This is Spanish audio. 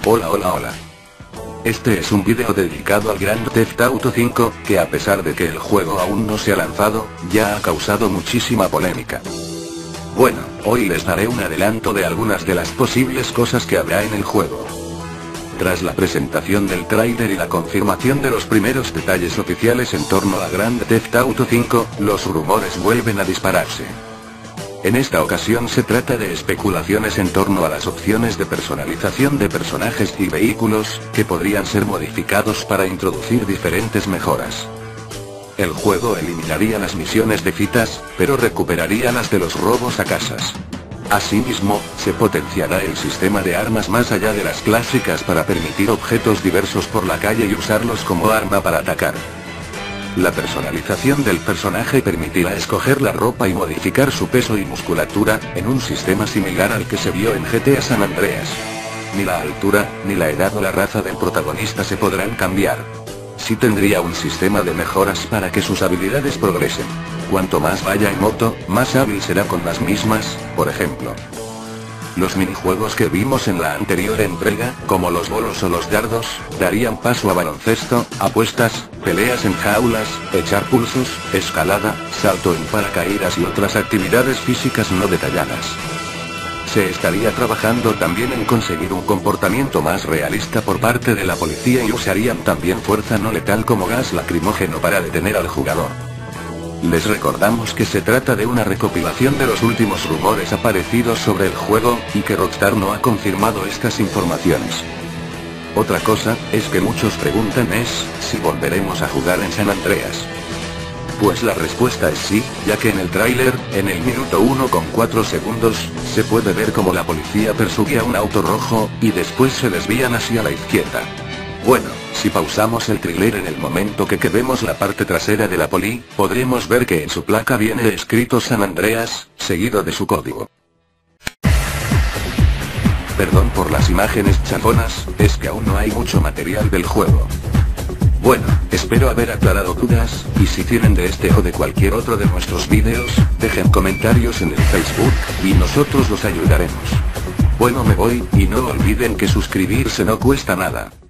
Hola hola hola. Este es un video dedicado al Grand Theft Auto 5, que a pesar de que el juego aún no se ha lanzado, ya ha causado muchísima polémica. Bueno, hoy les daré un adelanto de algunas de las posibles cosas que habrá en el juego. Tras la presentación del tráiler y la confirmación de los primeros detalles oficiales en torno a Grand Theft Auto 5, los rumores vuelven a dispararse. En esta ocasión se trata de especulaciones en torno a las opciones de personalización de personajes y vehículos, que podrían ser modificados para introducir diferentes mejoras. El juego eliminaría las misiones de citas, pero recuperaría las de los robos a casas. Asimismo, se potenciará el sistema de armas más allá de las clásicas para permitir objetos diversos por la calle y usarlos como arma para atacar. La personalización del personaje permitirá escoger la ropa y modificar su peso y musculatura, en un sistema similar al que se vio en GTA San Andreas. Ni la altura, ni la edad o la raza del protagonista se podrán cambiar. Sí tendría un sistema de mejoras para que sus habilidades progresen. Cuanto más vaya en moto, más hábil será con las mismas, por ejemplo. Los minijuegos que vimos en la anterior entrega, como los bolos o los dardos, darían paso a baloncesto, apuestas, peleas en jaulas, echar pulsos, escalada, salto en paracaídas y otras actividades físicas no detalladas. Se estaría trabajando también en conseguir un comportamiento más realista por parte de la policía y usarían también fuerza no letal como gas lacrimógeno para detener al jugador. Les recordamos que se trata de una recopilación de los últimos rumores aparecidos sobre el juego, y que Rockstar no ha confirmado estas informaciones. Otra cosa, es que muchos preguntan si volveremos a jugar en San Andreas. Pues la respuesta es sí, ya que en el tráiler, en el minuto 1,4 se puede ver como la policía persigue a un auto rojo, y después se desvían hacia la izquierda. Bueno, si pausamos el tráiler en el momento que vemos la parte trasera de la poli, podremos ver que en su placa viene escrito San Andreas, seguido de su código. Perdón por las imágenes chafonas, es que aún no hay mucho material del juego. Bueno, espero haber aclarado dudas, y si tienen de este o de cualquier otro de nuestros vídeos, dejen comentarios en el Facebook, y nosotros los ayudaremos. Bueno, me voy, y no olviden que suscribirse no cuesta nada.